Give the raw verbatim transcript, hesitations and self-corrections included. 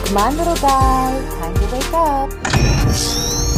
Come on, little guy, time to wake up.